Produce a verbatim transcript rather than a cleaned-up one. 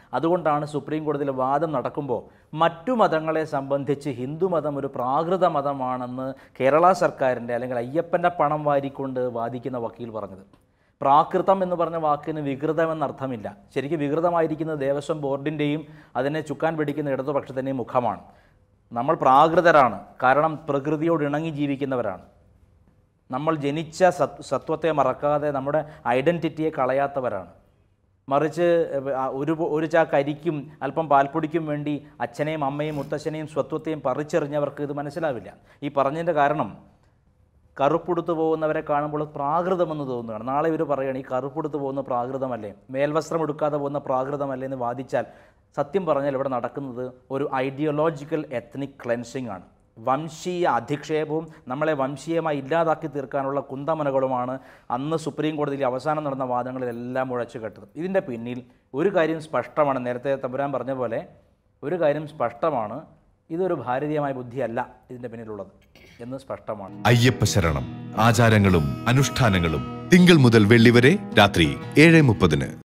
അതുകൊണ്ടാണ് സുപ്രീം കോടതിയിൽ വാദം നടക്കുമ്പോൾ മറ്റു മതങ്ങളെ സംബന്ധിച്ച് ഹിന്ദുമതം ഒരു പ്രാകൃത മതമാണെന്ന് കേരള സർക്കാരിൻ്റെ അല്ലെങ്കിൽ അയ്യപ്പൻ്റെ പണം വാരിക്കൊണ്ട് വാദിക്കുന്ന വക്കീൽ പറഞ്ഞത്. പ്രാകൃതം എന്ന് പറഞ്ഞ വാക്കിന് വികൃതം എന്നർത്ഥമില്ല. ശരിക്കും വികൃതമായിരിക്കുന്നത് ദേവസ്വം ബോർഡിൻ്റെയും അതിനെ ചുക്കാൻ പിടിക്കുന്ന ഇടതുപക്ഷത്തിൻ്റെയും മുഖമാണ്. നമ്മൾ പ്രാകൃതരാണ്, കാരണം പ്രകൃതിയോട് ഇണങ്ങി ജീവിക്കുന്നവരാണ്. നമ്മൾ ജനിച്ച സത് സത്വത്തെ മറക്കാതെ നമ്മുടെ ഐഡൻറ്റിറ്റിയെ കളയാത്തവരാണ്. മറിച്ച് ഒരു ഒരു ചാക്ക് അരിക്കും അല്പം പാൽപ്പൊടിക്കും വേണ്ടി അച്ഛനെയും അമ്മയും മുത്തശ്ശനെയും സ്വത്വത്തെയും പറിച്ചെറിഞ്ഞവർക്ക് ഇത് മനസ്സിലാവില്ല. ഈ പറഞ്ഞതിൻ്റെ കാരണം കറുപ്പെടുത്തു പോകുന്നവരെ കാണുമ്പോൾ പ്രാകൃതമെന്ന് തോന്നുകയാണ്. നാളെ ഇവർ പറയുകയാണ് ഈ കറുപ്പെടുത്തു പോകുന്ന പ്രാകൃതമല്ലേ, മേൽവസ്ത്രം എടുക്കാതെ പോകുന്ന പ്രാകൃതമല്ലേ എന്ന് വാദിച്ചാൽ സത്യം പറഞ്ഞാൽ ഇവിടെ നടക്കുന്നത് ഒരു ഐഡിയോളജിക്കൽ എത്നിക് ക്ലെൻസിങ് ആണ്. വംശീയ അധിക്ഷേപവും നമ്മളെ വംശീയമായി ഇല്ലാതാക്കി തീർക്കാനുള്ള കുന്തമനകളുമാണ് അന്ന് സുപ്രീം കോടതിയിൽ അവസാനം നടന്ന വാദങ്ങളിലെല്ലാം മുഴച്ചു കെട്ടത്. ഇതിൻ്റെ പിന്നിൽ ഒരു കാര്യം സ്പഷ്ടമാണ്. നേരത്തെ തമ്പുരാൻ പറഞ്ഞ പോലെ ഒരു കാര്യം സ്പഷ്ടമാണ്. ഇതൊരു ഭാരതീയമായ ബുദ്ധിയല്ല ഇതിൻ്റെ പിന്നിലുള്ളത് എന്ന് സ്പഷ്ടമാണ്. അയ്യപ്പ ശരണം. ആചാരങ്ങളും അനുഷ്ഠാനങ്ങളും തിങ്കൾ മുതൽ വെള്ളി വരെ രാത്രി ഏഴ് മുപ്പതിന്.